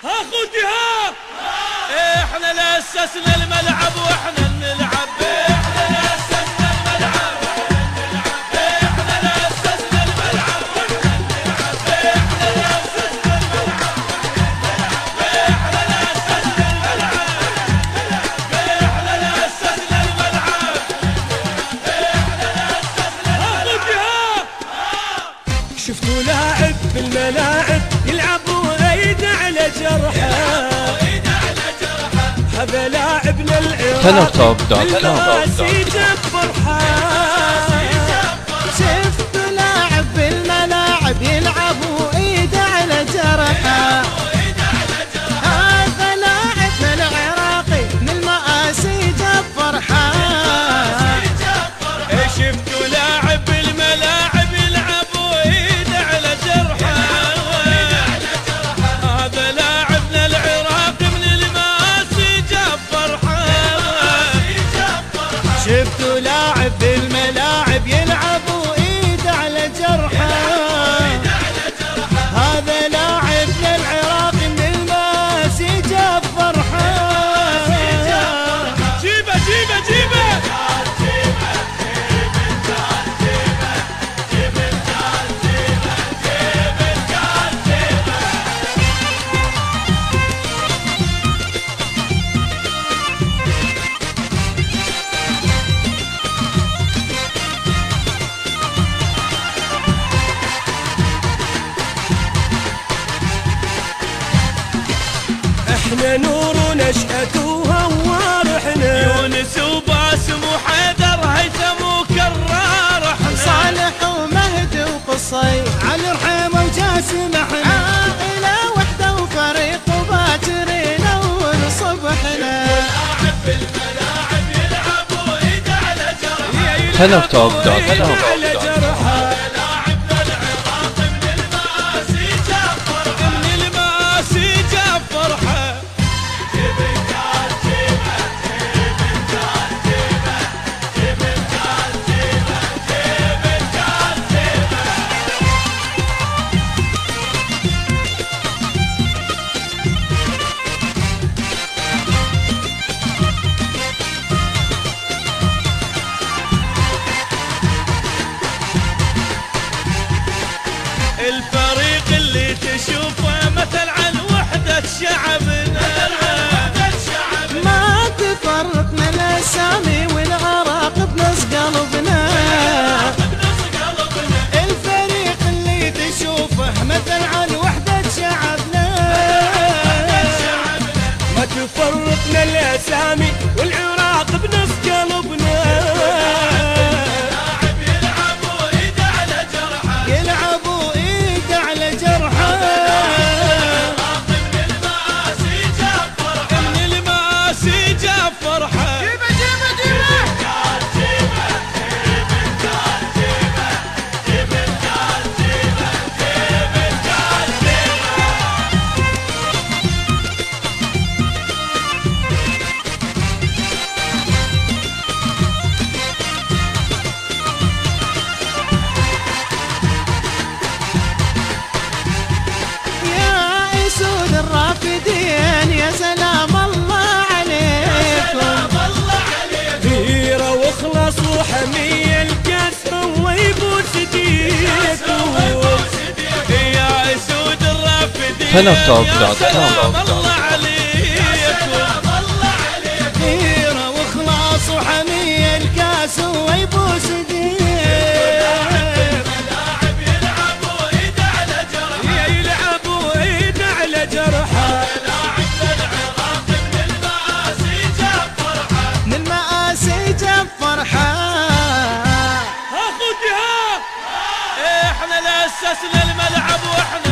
خذي ها. احنا اللي اسسنا الملعب واحنا نلعب. احنا اللي اسسنا الملعب احنا اللي اسسنا الملعب واحنا نلعب. احنا اللي اسسنا الملعب احنا اللي اسسنا الملعب احنا اللي اسسنا الملعب احنا اللي اسسنا. شفتوا لاعب بالملاعب يلعب وايد على جرحه. هذا لاعبنا العراقي بالمآسي جاب فرحة. شفت لاعب بالملاعب يلعب وايده على جرحه. هذا لاعبنا العراقي بالمآسي جاب فرحة. شفتوا لاعب بالملاعب يلعب وايده على جرحه. هذا لاعبنا العراقي من المآسي جاب فرحة. شفتوا لاعب بالملاعب يلعب وايده على جرحه. هذا لاعبنا العراقي من المآسي جاب فرحة. جيبه جيبه جيبه احنا نور ونشأته وهوار. احنا يونس وباسم وحيدر هيثم وكرار. احنا صالح ومهدي وقصي علي رحيمه وجاسم. احنا عائله وحده وفريق وباكرين ونصب. احنا لاعب بالملاعب يلعب وايده على جرحه. productions.noor. الفريق اللي تشوفه مثل عن وحدة شعبنا. ما تفرقنا الاسامي والعراق بنص قلبنا. الفريق اللي تشوفه مثل عن وحدة شعبنا. ما تفرقنا الاسامي والعراق بنص قلبنا. الرافدين يا سلام الله عليكم. غيرة واخلص وحمية الكاس هو يبوس ايديكم. يا اسود الرافدين productions.noor. الله عليكم. غيرة واخلص وحمية الكاس هو يبوس ايديكم. احنا اللي اسسنا الملعب واحنا